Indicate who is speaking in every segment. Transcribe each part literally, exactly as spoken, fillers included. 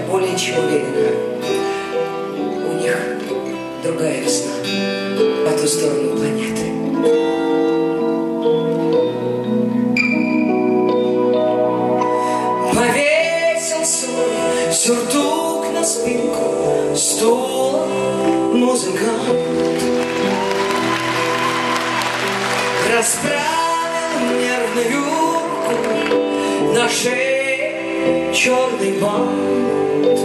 Speaker 1: более чем уверена, у них другая весна по ту сторону планеты. Повесил свой сюртук на спинку стула музыкант, расправил нервную руку на шее черный бант.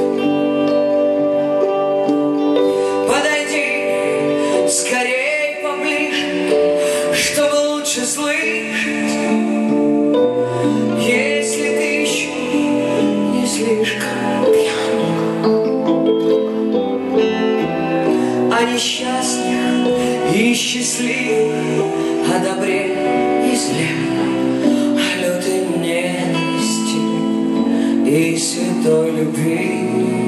Speaker 1: Подойди скорей поближе, чтобы лучше слышать, если ты еще не слишком пьян. О несчастных и счастливых, о добре и зле, о лютой ненависти и святой любви.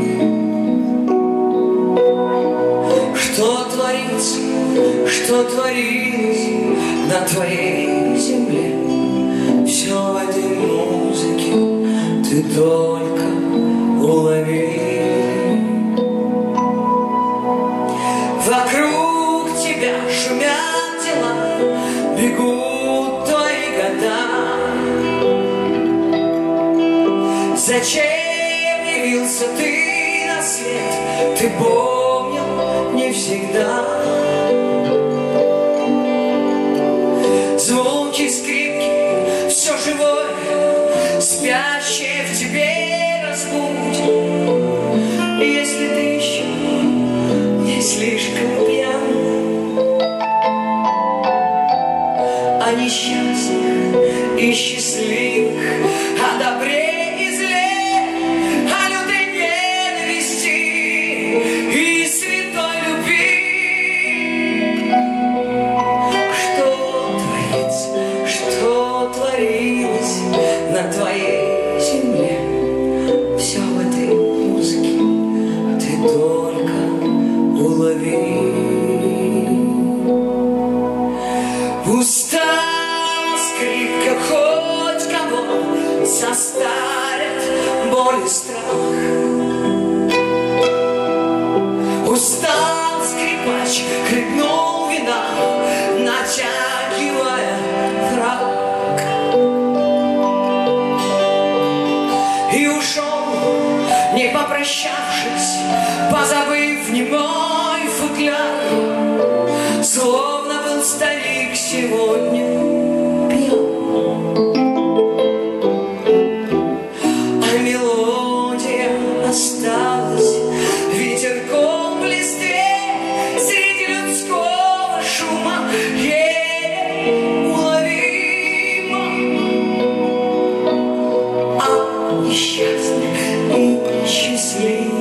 Speaker 1: Что творится, что творилось на твоей земле, все в этой музыке ты только улови. Вокруг тебя шумят дела, бегут твои года. Зачем явился ты на свет, ты помнил не всегда. Звуки скрипки, все живое, спящее в тебе разбудит, если ты еще не слишком пьян. О несчастных и счастливых, о добре и зле, о лютой ненависти и святой любви. Что творится, что творилось на твоей земле, все в этой музыке ты только улови. Устала скрипка, хоть кого состарят боль и страх. Устал скрипач, хлебнул вина, натягивая фрак, и ушел, не попрощавшись, позабыв немой футляр, словно был старик сегодня пьян. А мелодия осталась ветерком в листве, среди людского шума еле уловима. А несчастных и счастливых,